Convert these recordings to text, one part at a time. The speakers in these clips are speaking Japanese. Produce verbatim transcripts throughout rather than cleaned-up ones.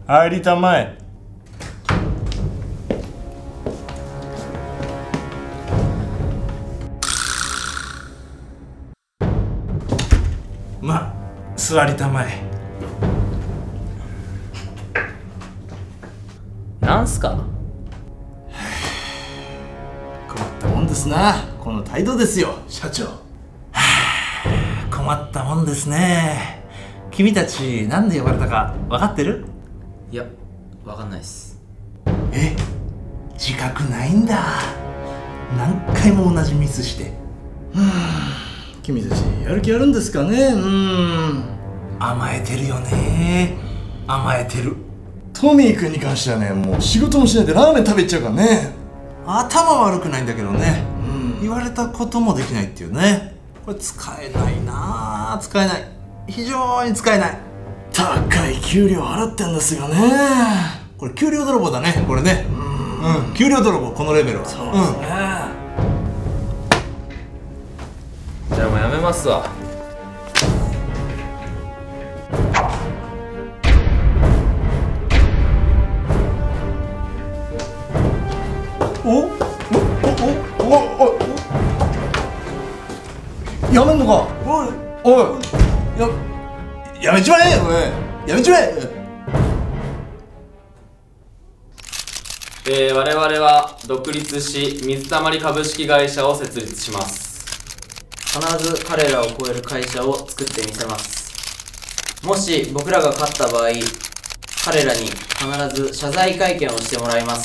入りたまえ。ま、座りたまえ。 なんすか。 困ったもんですな、この態度ですよ、社長。はあ、困ったもんですね。君たちなんで呼ばれたか分かってる？ いや、わかんないっす。 え、自覚ないんだ。何回も同じミスして。はあ、君たちやる気あるんですかね。うーん、甘えてるよね。甘えてる。トミー君に関してはね、もう仕事もしないでラーメン食べちゃうからね。頭悪くないんだけどね、うん、言われたこともできないっていうね。これ使えないなあ、使えない、非常に使えない。高い給料払ってんですよね。これ給料泥棒だね、これね。うん、うん、給料泥棒、このレベルは。そうですね、うん、じゃあもうやめますわ。 おおおおおおやめんのか。おいおい、ややめちまえよ、おい、やめちまえ。 えー、我々は独立し水たまり株式会社を設立します。必ず彼らを超える会社を作ってみせます。もし僕らが勝った場合、彼らに必ず謝罪会見をしてもらいます。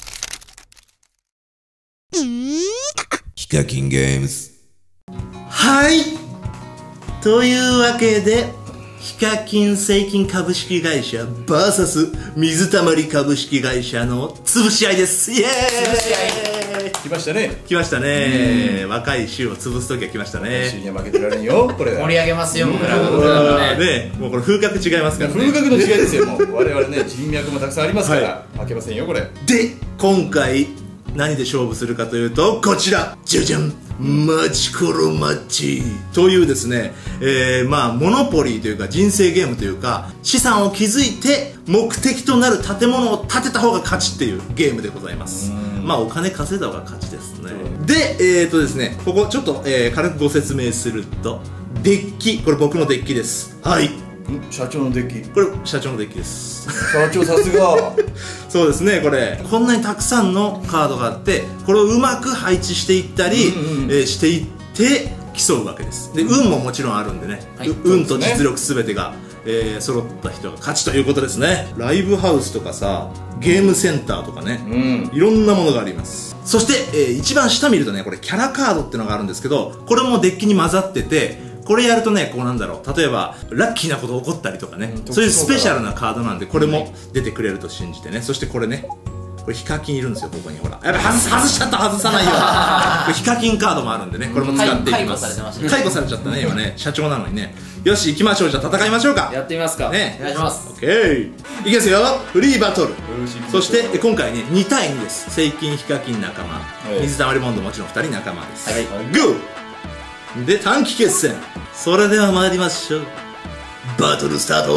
ヒカキンゲームズ。 はい、というわけでヒカキン製金株式会社 ブイエス 水たまり株式会社の潰し合いです。イエーイ。来ましたね、来ましたね。若い衆を潰す時は来ましたね。衆には負けてられんよ、これ。 盛り上げますよ、僕らがね。もうこれ風格違いますからね。風格の違いですよ。もう我々ね、人脈もたくさんありますから負けませんよ、これ。で、今回何で勝負するかというと、こちら、じゃじゃん、マチコロマッチというですね、えー、まあモノポリーというか人生ゲームというか、資産を築いて目的となる建物を建てた方が勝ちっていうゲームでございます。まあお金稼いだ方が勝ちですね。で、えーとですね、ここちょっと、えー、軽くご説明すると、デッキ、これ僕のデッキです。はい、社長のデッキ、これ社長のデッキです。社長さすが。そうですね、これこんなにたくさんのカードがあって、これをうまく配置していったり、うんうん、えー、していって競うわけです。で、運ももちろんあるんでね、はい、運と実力全てが、えー、揃った人が勝ちということですね。ライブハウスとかさ、ゲームセンターとかね、うん、いろんなものがあります。そして、えー、一番下見るとね、これキャラカードってのがあるんですけど、これもデッキに混ざってて、これやるとね、こうなんだろう、例えばラッキーなこと起こったりとかね、うん、そういうスペシャルなカードなんで、これも出てくれると信じてね。そしてこれね、これヒカキンいるんですよ、ここに。ほら、やっぱ外外しちゃった、外さないよ。これヒカキンカードもあるんでね、これも使っていきます。解雇されちゃったね、今ね、社長なのにね。よし、行きましょう。じゃあ戦いましょうか。やってみますかね。お願いします。オッケー、いきますよ、フリーバトル。そして今回ね、にたいにです。セイキンヒカキン仲間、水溜りボンドもちろんふたり仲間です。はい、グーで短期決戦。それでは参りましょう。バトルスタート。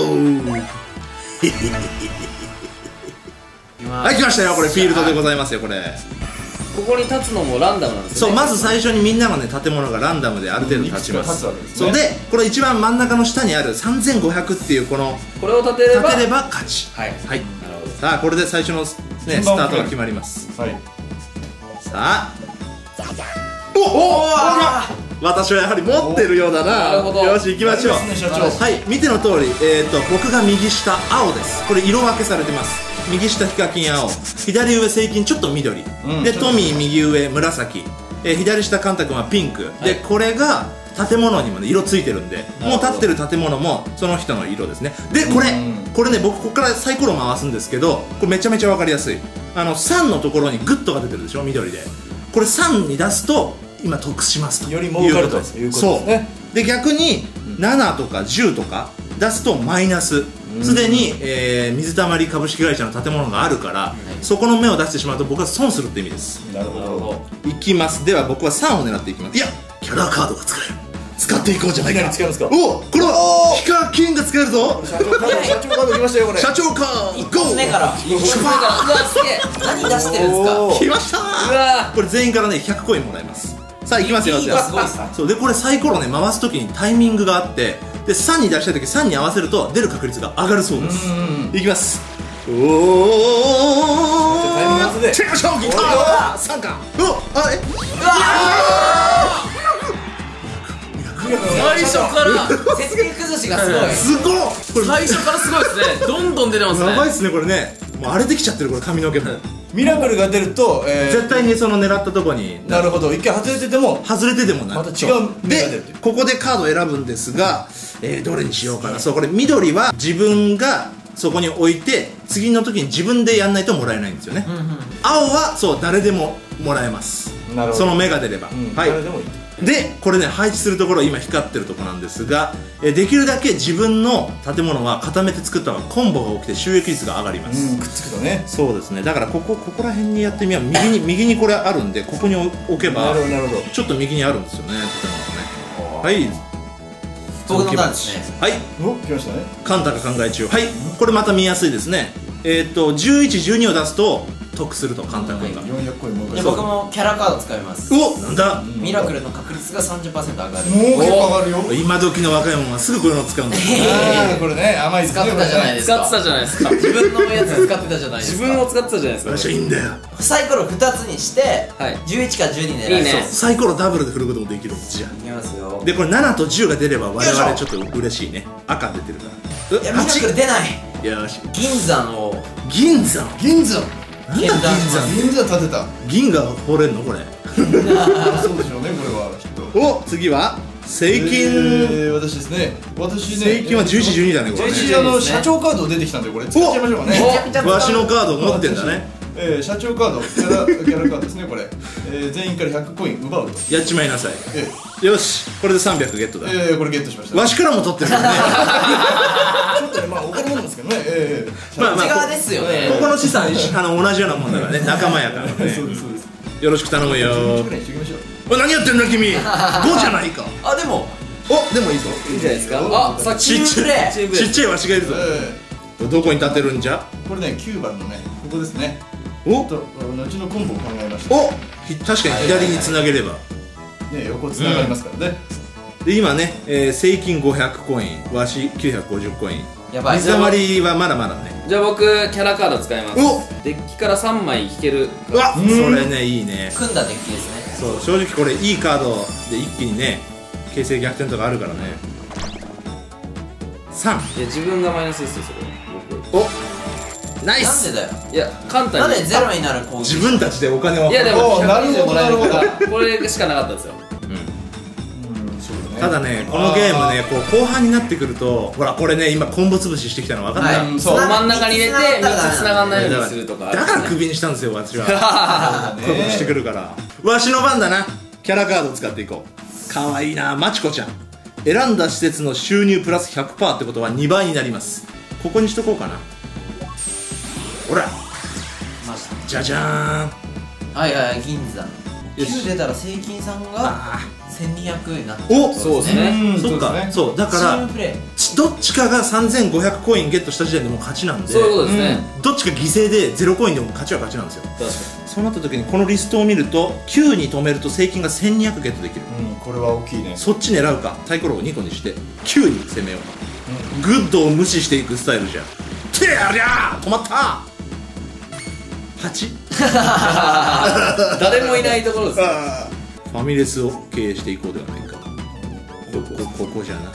はい、来ましたよ。これフィールドでございますよ。これここに立つのもランダムなんですね。 そう、まず最初にみんなのね、建物がランダムである程度立ちます。そうで、これ一番真ん中の下にあるさんぜんごひゃくっていうこの、これを立てれば立てれば勝ち。はい、はい、なるほど。さあ、これで最初のね、スタートが決まります。はい、さあ、おお、私はやはり持ってるようだな。よし、行きましょう。はい、見ての通り、えっと僕が右下青です。これ色分けされてます。右下ヒカキン青、左上セイキンちょっと緑、うん、でトミー右上紫、えー、左下カンタ君はピンク、はい、でこれが建物にもね色ついてるんで、もう立ってる建物もその人の色ですね。でこれ、うん、これね、僕ここからサイコロ回すんですけど、これめちゃめちゃ分かりやすい。あのさんのところにグッとが出てるでしょ、緑で。これさんに出すと今得しますとより儲かるということですね。で逆にななとかじゅうとか出すとマイナス。すでに、えー、水たまり株式会社の建物があるから、はい、そこの目を出してしまうと僕は損するって意味です。なるほど。いきます。では僕はさんを狙っていきます。いや、キャラカードが使える。使っっていこうじゃないか。 使いますか。 お、これはヒカキンが使えるぞ。 社長カード、社長カード来ましたよこれ。 社長カー一発目から一発目からうわすげえ何出してるんですか。 おー来ましたー。 うわこれ全員からねひゃくコインもらえます。さあ行きますよ。 いいわすごいっす。 そうでこれサイコロね回すときにタイミングがあってでさんに出したいときさんに合わせると出る確率が上がるそうです。いきます。おータイミング合わせでチェックショーギターさんかおあえ最初から設計崩しがすごい。 すごっこれ最初からすごいですね。どんどん出てますね。 やばいっすねこれね。もう荒れてきちゃってるこれ髪の毛もミラクルが出ると、えー、 絶対にその狙ったとこになるほど、一回外れてても外れてでもなまた違う目が出でるっていう。 ここでカードを選ぶんですが、えー、どれにしようかな。そうこれ緑は自分がそこに置いて次の時に自分でやんないともらえないんですよね。青はそう誰でももらえます。 なるほどその目が出れば、 うんはい誰でもいい。 でこれね配置するところ今光ってるところなんですが、えーできるだけ自分の建物は固めて作った方がコンボが起きて収益率が上がります。 うん、くっつくとね。 そうですね。だからここここら辺にやってみよう。右に右にこれあるんでここに置けばなるほどなるほど。 ちょっと右にあるんですよね建物がね。はい僕のターンですね。 はいお、来ましたね。 カンタが考え中。はいこれまた見やすいですね。えーっとじゅういち、じゅうにを出すと得するとカンタ君が。 よんひゃくコイン儲かる。 で僕もキャラカード使います。 おなんだミラクルの確率が さんじゅっパーセント 上がる。 もう結構上がるよ。 今時の若い者はすぐこういうのを使うんだよ。 あーこれね、甘いですね。 使ってたじゃないですか。 使ってたじゃないですか。 自分のやつ使ってたじゃないですか。 自分を使ってたじゃないですか。 私はいいんだよ。 サイコロふたつにしてはいじゅういちかじゅうに狙いいいねサイコロダブルで振ることもできるんですじゃいきますよ。 でこれななとじゅうが出れば我よいしょ 々ちょっと嬉しいね。赤出てるからいやミラクル出ない。 よし銀山を銀山銀山。 剣山銀山立てた。 銀が掘れんのこれ。 あそうでしょうね、これはきっと。 お次は聖金。 えー、私ですね。私ね。 聖金はじゅういち、じゅうにだねこれね。 私あの社長カード出てきたんでこれ使っちゃいましょうかね。 おわしのカード持ってんだね。 えー、社長カードキャラキャラカードですねこれ。えー、全員からひゃくコイン奪うと。 やっちまいなさい。 えよしこれでさんびゃくゲットだ。 ー、えー、これゲットしました。 わしからも取ってるよね。 ちょっとね、まあお金なんですけどね。えー、 まあまあ内側ですよね。 ここの資産あの同じようなもんだからね仲間やからね。 そうですそうです。 よろしく頼むよじゅうぐらいにしておきましょう。 お何やってんだ君ごじゃないか。 あでもおでもいいぞ。 いいんじゃないですか。あ、さっきちっちゃいチームプレーちっちゃいわしがいるぞ。 えどこに立てるんじゃ。 ー、これねきゅうばんのねここですね。 おと後のコンボを考えました。 おひ確かに左につなげれば。 ね横つながりますからね。 で今ね、えー、聖金ごひゃくコインわしきゅうひゃくごじゅうコイン。 やばい。 水溜りはまだまだね。 じゃあ僕キャラカード使います。 おデッキからさんまい引ける。 うわそれねいいね。 組んだデッキですね。 そう正直これいいカードで一気にね形勢逆転とかあるからね。さんいや自分がマイナスですよそれ。僕。 おナイス。 なんでだよ。 いや簡単に。 なんでゼロになる攻撃。 自分たちでお金を。 いやでもおーなるほどひゃくにじゅうもらえるからこれしかなかったんですよ。 うん、そうだね。 ただねこのゲームねこう後半になってくるとほらこれね今コンボ潰ししてきたの分かった。 はい。 そう真ん中に入れてみっつ繋がんないようにだするとか。 だからクビにしたんですよ私は。 そうだコンボしてね。 くるからわしの番だな。キャラカードを使っていこう。かわいいなまちこちゃん。選んだ施設の収入プラス ひゃくパーセント ってことはにばいになります。ここにしとこうかな。ほらました。 じゃじゃーん。 はいはい銀山。 よきゅうし出たら聖金さんがあせんにひゃくになっーちゃう。 おそうですね。 うん、 そっかうですね。 そうだかチームらプレちどっちかがさんぜんごひゃくコインゲットした時点でもう勝ちなんでそういうことですね。 どっちか犠牲でゼロコインでも勝ちは勝ちなんですよ。 確かに。 そうなった時にこのリストを見るときゅうに止めると聖金がせんにひゃくゲットできる。 うん、これは大きいね。 そっち狙うかサイコロをにこにしてきゅうに攻めよう。グッドを無視していくスタイルじゃん。てやりゃー止まったはち。 誰もいないところですね。 ファミレスを経営していこうではないか。ここここじゃな。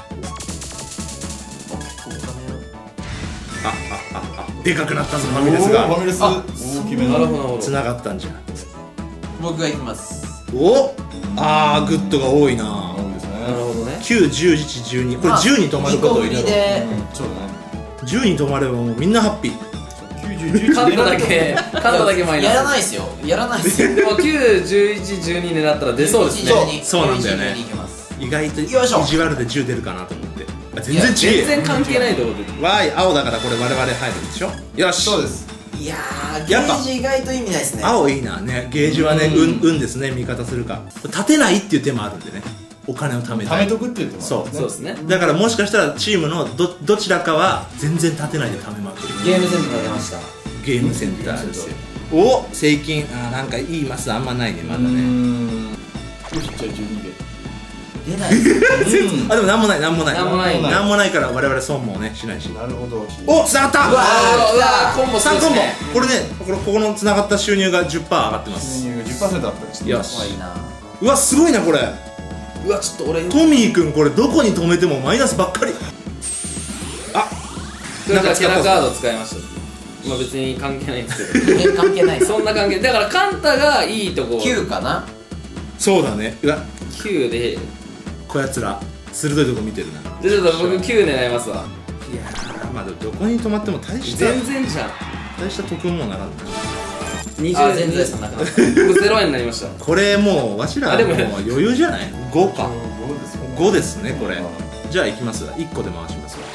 ああああでかくなったぞファミレスおーファがミレスあ大きめの。 なるほどなるほど。 つながったんじゃん。 僕が行きます。 おあーグッドが多いな。 多いですね。 なるほどね。 きゅう、じゅういち、じゅうにこれじゅうに止まることを入れろ。 にこ振りでうん、そうだね。 じゅうに止まればもうみんなハッピー。 きゅうじゅう、じゅういちカントだけカントだけマイナス。 やらないっすよ。やらないっすよ。 でもきゅう、じゅういち、じゅうに狙ったら出そうですね。 そうそうなんだよねじゅういち、じゅうにいきます意外と意よいしょ地悪でじゅう出るかなと思って。あ全然違全えよ。 然関係ないところで。 わーい青だからこれ我々入るんでしょ。よしそうです。 いやーゲやっぱージ意外と意味ないっすね。 青いいなねゲージはね運運ですね味方するか立てないっていう手もあるんでねお金を貯め貯たい。 めとくって言ってもそうそうですね。 だからもしかしたらチームの ど, どちらかは全然立てないで貯めまくる。 ゲームセンター出ました。 ゲームセンターですよ。おセイキン、あーなんかいいマスあんまないねまだうーね。 んよしじゃあじゅうにで出ないですね。 あでもなんもないなんもないなんもないなんもないから我々損もねしないし。 なるほどおつながったうわあーうわーコンボするさんコンボですね。 これねこれここのつながった収入が じゅっパーセント 上がってます。 収入が じゅっパーセント アップですねよし怖いな。 うわすごいなこれ。 うわちょっと俺トミーくんこれどこに止めてもマイナスばっかり。あこれじゃあキャラカード使いました。まあ別に関係ないんですけど関係ないです。 そんな関係だからカンタがいいとこきゅうかな。 そうだね。うわきゅうでこやつら鋭いとこ見てるな。 じゃあちょっと僕きゅう狙いますわ。 いやーまあどこに止まっても大した全然じゃん。 大した得もならんな。 にじゅうあ全然そんな感じ。 僕ゼロえんになりました。 これもうわしらあでももう余裕じゃない ?ご かごですよねごですねこれ。じゃあいきますわいっこで回しますわ。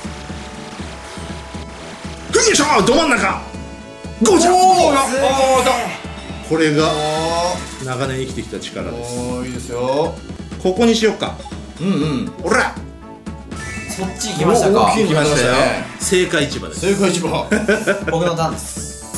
よいしょど真ん中ごじゃん。 おーあこれがあ長年生きてきた力です。 おーいいですよここにしようか。 うんうんおらそっち行きましたか大きい。の来ましたよ青果市場です。 正解一番僕のターンです。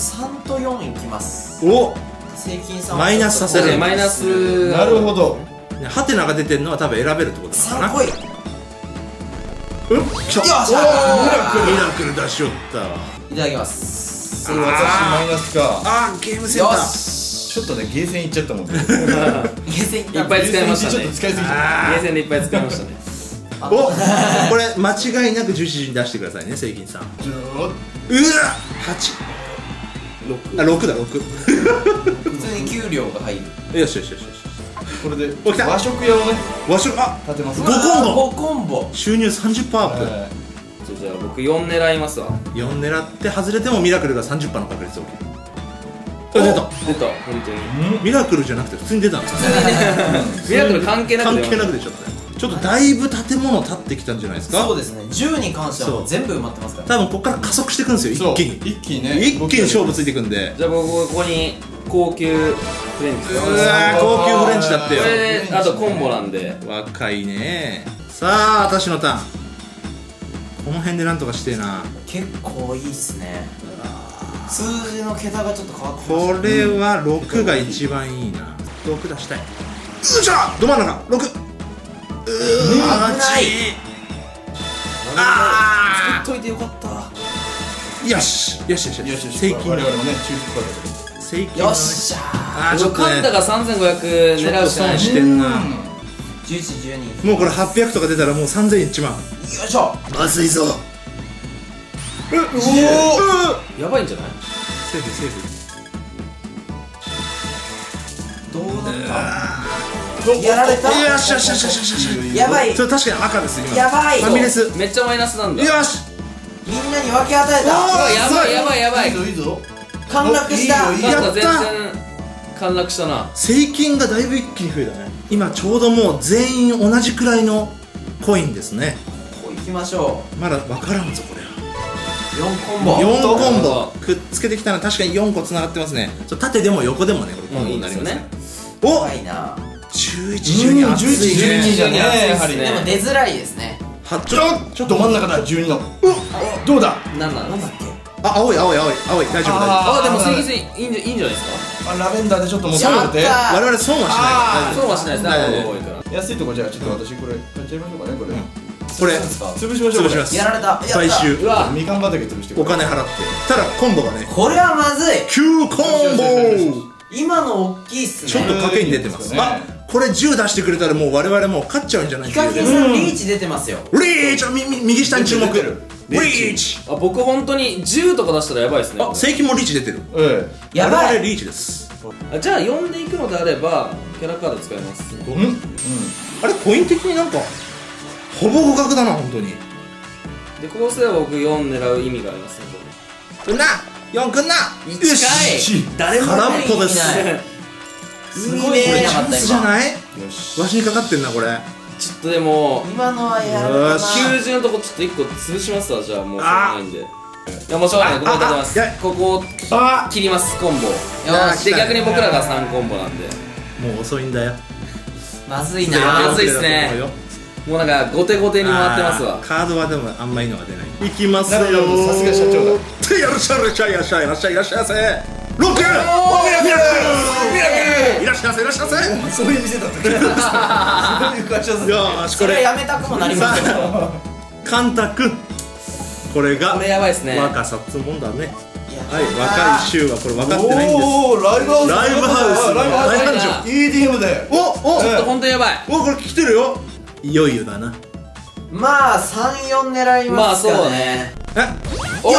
さんとよんいきます。 お正金さんマイナスさせるマイナスなるほどハテナが出てるのは多分選べるってことなのかな。 さんこい。ようん来たっしゃミラクル出しよったわ。 いただきます。 私マイナスかあーゲームセンタよー。 し。 ちょっとねゲーセン行っちゃったもんねゲーセン行ったいっぱい使いましたねゲーセンちょっと使いすぎゲたーセンでいっぱい使いましたね。 おこれ間違いなくじゅうしちじに出してくださいね関金さん。 ずーっうわはちろくあろくだろく普通に給料が入る。 よしよしよしよし。 これでお来た和食屋をね和食あ立てますごコンボごコンボ。 収入 さんじゅっパーセント アッはいじゃあ僕よん狙いますわ。 プ。よん狙って外れてもミラクルが さんじゅっパーセント の確率 OK。あ出た出た本当に。 ミラクルじゃなくて普通に出たんですミラクル関係なく関出ました係なく出ちゃったよ。ちょっとだいぶ建物建ってきたんじゃないですか。 そうですね。じゅうに関してはもそうう全部埋まってますから。 多分ここから加速していくんですよそう一気に一気にね一気に勝負ついていくんで。 じゃあ僕ここに高級フレンチです。 うわー高級フレンチだってよこれであとコンボなんで若いね。さあ私のターン。この辺でなんとかしてえな。 結構いいっすね。数字の桁がちょっと変わってました。 これはろくが一番いいな。ろく出したい。よっしゃど真ん中ろく。うー危ないあ作っといてよかった。 ーよしよしよしよしよし正金我々もね中腹だ正金のねよっしゃあーちょっとねカンタがさんぜんごひゃく狙うしかないちょっと損してんな。 ー。じゅういち、じゅうに。よもうこれはっぴゃくとか出たらもうさんぜんいちまん。 いしょ。 まずいぞ。ううおやばいんじゃない？ セーフセーフ。 どうなったやられた。 よしよしよしよしよしよし。 やばい。 それ確かに赤です今。 やばいファミレス。よめっちゃマイナスなんだ。 し。 みんなに分け与えおうわた。 やばいやばいやばい。 いいぞいいぞ陥落した。 いいよいいよカンタ全やっ然陥落したな。 正金がだいぶ一気に増えたね。今ちょうどもう全員同じくらいのコインですね。 こう行きましょまだ分からんぞこれは。 う。よんコンボ。 よんコンなるボほくっつけてきたら確かによんこつながってますね。そう縦でも横でもねこれコンボになりますね。お怖いな。 じゅういち、じゅうに熱いね。 じゅういち、じゅうにじゃねやはりでもね出づらいですね。 はちょちょっと真ん中だじゅうにのどうだなんなんなんだっけ。 あ青い青い青い青い大丈夫大丈あでもあ正義性いいんじゃいいんじゃないですか。 あラベンダーでちょっと持ってやもらってった夫。我々損はしないから大丈そうはしないですね。 大丈夫青が多いから。 安いとこじゃあちょっと私これやっちゃいましょうかねこれ夫。これですか。 潰しましょう潰します。 やられた。やった最終うわみかん畑潰してお金払って。ただコンボがねこれはまずい。 きゅうコンボ。 今の大きいっすね。 ちょっと賭けに出てます。 ねあこれじゅう出してくれたらもう我々もう勝っちゃうんじゃないヒカキンさんリーチ出てますよ。 リーチみみ右下に注目。 出てるリーチ。 あ僕本当にじゅうとか出したらやばいですね。 あ正規もリーチ出てる。 えやばい。 我々リーチです。 あじゃあよんでいくのであればキャラカード使います。 えうんうんあれコイン的になんかほぼ互角だな本当に。 でこうすれば僕よん狙う意味がありますね。 くんなよんくんな。 いちかいし誰も空っぽです。 いないすごいこれチ見えなかったャンスじゃ今。 ない？ よしわしにかかってんなこれ。 ちょっとでも今のはやられたな。 よしきゅうじゅうのとこちょっといっこ潰しますわ。じゃあもうしょうがあないんで。いやもうしょうがない。ここで立てまああすあ。 ここをあ切りますコンボ。 よしで逆に僕らがさんコンボなんで。 もう遅いんだよ。 まずいまなずいっすね。もうなんか後手後手に回ってますわ。 カードはでもあんまいいのが出ない。いきますよなるほど、さすが社長だ。 ってやるしゃるしゃいらっしゃいいらっしゃいいらっしゃいませ。ロック。 ミラクルミラクいらっしゃいませいらっしゃいませ。 ル。そういう店だったっけ。そういう会社だった。 よーしこそれれやめたくもなりますけどカンタ君、これがこれやばいっすね。 若さっつうもんだね。はい、若い衆はこれ分かってないんです。 おお、ライブハウス。 ライブハウスライブハウス大繁盛イーディーエム で。 おおちょっと本当にやばい。 お、これ来てるよ。いよいよだな。 まあさん、よん狙いまあますかね。 そうね。 え、 おお。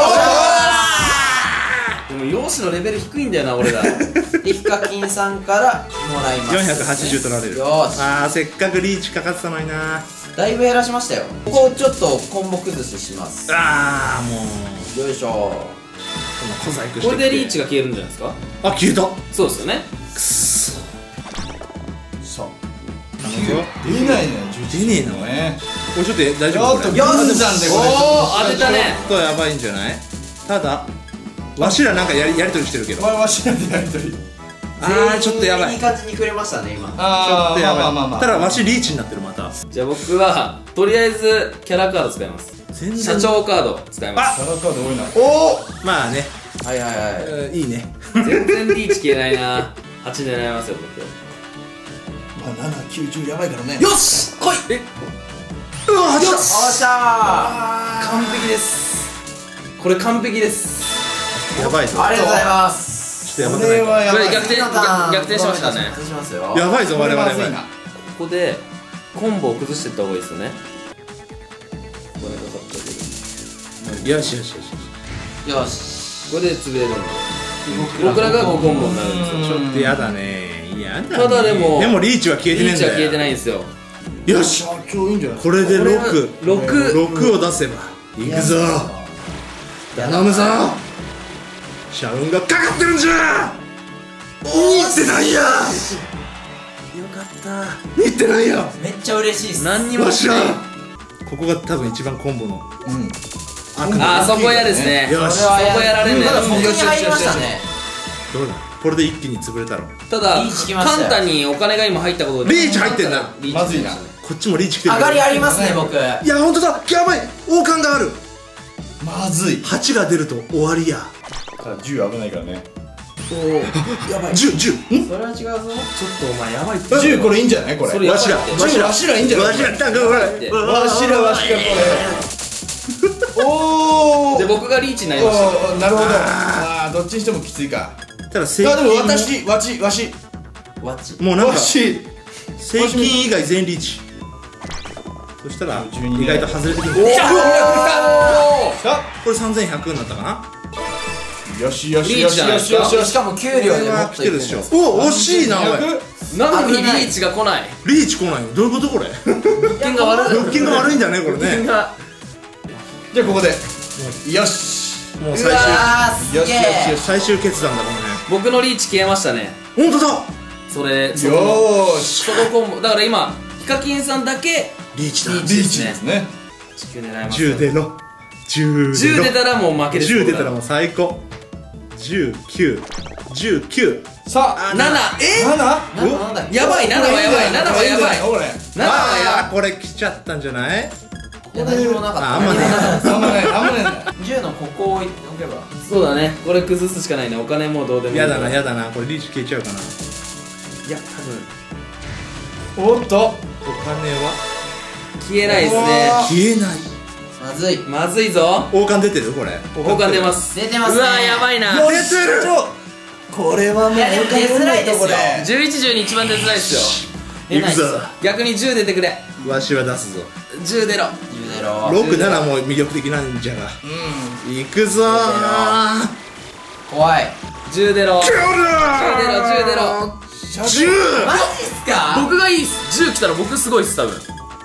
でも容姿のレベル低いんだよな俺ら。 でヒカキンさんからもらいます。 よんひゃくはちじゅう取られる。 よーし、 あー、せっかくリーチかかってたのにな。 だいぶ減らしましたよ。ここちょっとコンボ崩しします。 あー、もうよいしょ。 この小細工してきてこれでリーチが消えるんじゃないですか。 あ、消えた。 そうですよね。 くっそさあ、 頼むぞ。 出ないね。 出ねえなお前。 ね。 これちょっと大丈ちょっと夫これ。 ガンじゃんでこれ。 おお当てたね。 ちょっとやばいんじゃない。ただわしらなんかやりやりとりしてるけど。 お前わしらでやりとり。 あー、ちょっとやばい。 いい感じにくれましたね今。 あちょっとやばい。 まあまあまあ。 ただわしリーチになってるまた。 じゃあ僕はとりあえずキャラカード使います。 全然社長カード使います。 キャラカード多いな。おお。 まあね、 はいはいはい。 えーいいね。 全然リーチ消えないな。はち狙いますよ僕。 まあなな、きゅうじゅうやばいからね。 よし来い。えうわ、 よっしゃ完璧です。これ完璧です。 やばいぞ。 ー。ありがとうございます。 ちょっとこやばくないか。 れはやばい。 これ逆転次のターン逆転しましたね逆転しますよ。 やばいぞこれ我々 まずいな。 は。 ここでコンボを崩していった方がいいですよね。これかかったけどよしよしよし。 よし。 これで潰れるの。僕らがごコンボになるんですよ。 ちょっとやだね。やだね。 ただでもでもリーチは消えてねえんだよ。 リーチは消えてないんですよ。 よし。 社長いいんじゃない。 これでこれは六六六を出せばいくぞ。頼むぞ。社運がかかってるんじゃ。いいってないや。よかった。いいってないや。 めっちゃ嬉しいっす。 何にもわしらない。 ここが多分一番コンボのうん。 あーそこ嫌ですね。 よしそれはそこやられんねただ僕に入りましたね。 どうだこれで一気に潰れたろ。 ただリーチ来ましたよ簡単にお金が今入ったことでリーチ入ってんだリーチまずいな。 こっちもリーチ来てる上がりありますね僕。 いやほんとだやばい王冠がある。 まずい。 はちが出ると終わりや。 ただじゅう危ないからね。 やばいじゅう、じゅう。んそれは違うぞ。 ちょっとお前やばいって。 じゅうこれいいんじゃないこれ。 それやばいってわしらわしらわしらいいんじゃない。 わしら来たんかこれ。 わしらわしらこれ。おお。 で僕がリーチになりました。 おーなるほど。ああどっちにしてもきついか。 ただ正あでも金も私わちわしわっち。 もうなんかわし。 正金以外全リーチ。そしたらじゅうに意外と外れてくる。 おお。 さこれさんぜんひゃくになったかな。 よしよしリーチじゃよしよないですかしよしよし。 しかも給料これはでもっといくん来てるでしょですよ。 お惜しいなおい。 なのにリーチが来ない。 リーチ来ないよ。どういうことこれ。 物件が悪い。 物件が悪いんだねこれ物件ね。 がじゃあここでよし。 もう最終うわーすげよしよしえよ。し。 最終決断だこの僕のリーチ消えましたね。 辺。本当だ。 それそのよーし。 そのコンボだから今ヒカキンさんだけリーチだ。 リーチリーチですね。 地球狙います。 じゅう出ろ。じゅうじゅう出たらもう負けです。 じゅう出たらもう最高。じゅうきゅう、じゅうきゅう。 さあななえなな。 なんだなんだ。 やばいななはやばいななはやばいこれ。 ななはやあーこれ来ちゃったんじゃない。 いや何もなかった。 ああんまねあんまないあんまない。 じゅうのここを置いておけば。 そうだねこれ崩すしかないね。お金もうどうでもいい。 やだなやだなこれリーチ消えちゃうかな。 いや多分おっと。 お金は消えないですね。 消えない。 まずい。 まずいぞ。 王冠出てるこれ。 交換出ます。 出てますね。 うわーやばいな。 出てる。 これはもういやでも出づらいですよ。 じゅういち、じゅうに一番出づらいっすよ。 出ないっすよ。 逆にじゅう出てくれ。 わしは出すぞ。 じゅう出ろ。 じゅうゼロ。 ろく、ななも魅力的なんじゃが。いくぞー。 怖い。 じゅう出ろ。 じゅうじゅう出ろじゅう出ろ。 じゅう。 マジっすか。 僕がいいっす。じゅう来たら僕すごいっす多分。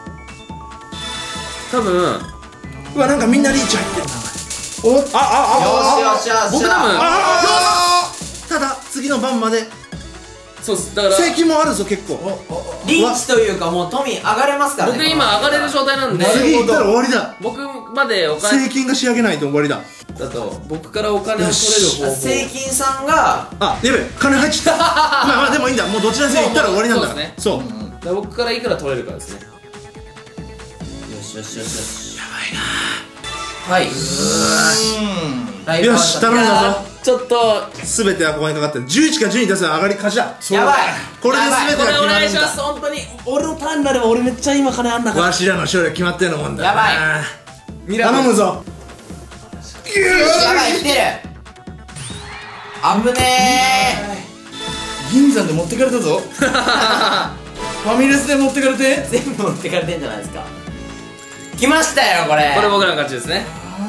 多分うわなんかみんなリーチ入ってるな。おあああよしよしよし。 僕多分あただ次の番までそうっす。だから正規もあるぞ結構。 リーチというかもう富上がれますからね。 僕今上がれる状態なんで、 次行ったら終わりだ。 僕までお金正金が仕上げないと終わりだ。 だと僕からお金を取れる方法。 正金さんがあやべえ金入っちゃった。まあまあでもいいんだ。もうどちらにせよ行ったら終わりなんだ。 そうですねそうら僕からいくら取れるかですね。 よしよしよしよし。やばいな。はい。うーん。 よし頼んだぞ。 ちょっと全てはここにかかってる。じゅういちかじゅうに出すの上がり勝ちだ。 やばい。 これで全てが決まるんだ。 これお願いします。本当に俺のターンになれば俺めっちゃ今金あんだから。 わしらの勝利は決まってるのもんだ。 やばい。 頼むぞ。 やばい、来てる。あぶねー。銀山で持ってかれたぞ。ファミレスで持ってかれて。 全部持ってかれてんじゃないですか。来ましたよこれ。 これ僕らの勝ちですね。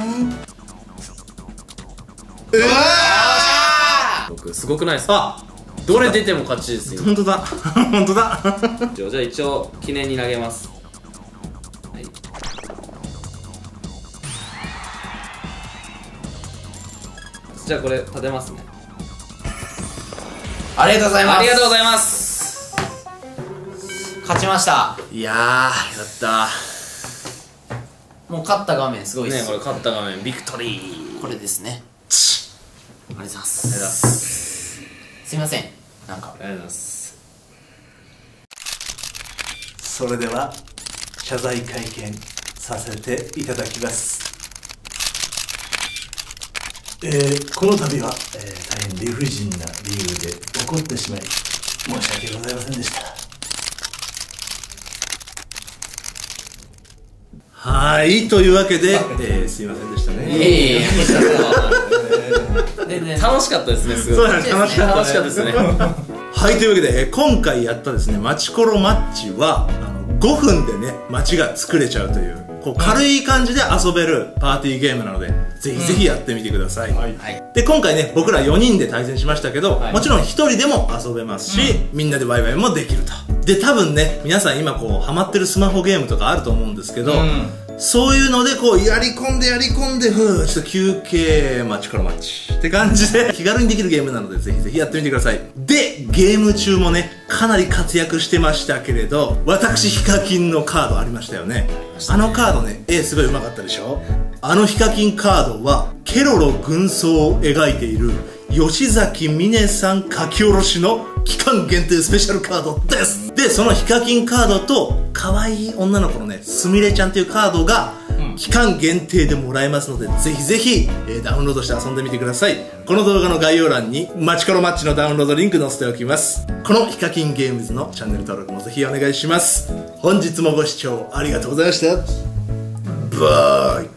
うわー、僕すごくないですか。どれ出ても勝ちですよ。 本当だ本当だ。 じゃあ一応記念に投げます。はい、じゃあこれ立てますね。 ありがとうございます。 ありがとうございます。 勝ちました。 いやー、やったもう勝った画面すごいっすね。これ勝った画面ビクトリー。 これですね。ありがとうございまありがとうございます。 すいません、なんかありがとうございます。 それでは謝罪会見させていただきます。えー、この度は、えー、大変理不尽な理由で怒ってしまい申し訳ございませんでした。 はい、というわけで、えー、すいませんでしたね。 いえいえ全然楽しかったですね。すごいそうだね、楽しかった楽しかったですね。 はい、というわけで、えー今回やったですね、マチコロマッチは、あの、ごふんでね、街が作れちゃうという、こう、軽い感じで遊べるパーティーゲームなので、ぜひぜひやってみてください。 はい。 で、今回ね、僕らよにんで対戦しましたけど、 はいもちろんひとりでも遊べますし、みんなでワイワイもできると。で、多分ね、皆さん今こう、ハマってるスマホゲームとかあると思うんですけど、そういうのでこう、やり込んでやり込んで、ふー、ちょっと休憩、マチコロマッチって感じで、気軽にできるゲームなので、ぜひぜひやってみてください。で、ゲーム中もね、かなり活躍してましたけれど、私、ヒカキンのカードありましたよね。あのカードね、絵すごい上手かったでしょ。あのヒカキンカードは、ケロロ軍曹を描いている、吉崎美音さん書き下ろしの期間限定スペシャルカードです。で、そのヒカキンカードと可愛い女の子のね、すみれちゃんっていうカードが期間限定でもらえますので、ぜひぜひ、えー、ダウンロードして遊んでみてください。この動画の概要欄にマチコロマッチのダウンロードリンク載せておきます。このヒカキンゲームズのチャンネル登録もぜひお願いします。本日もご視聴ありがとうございました。バイ。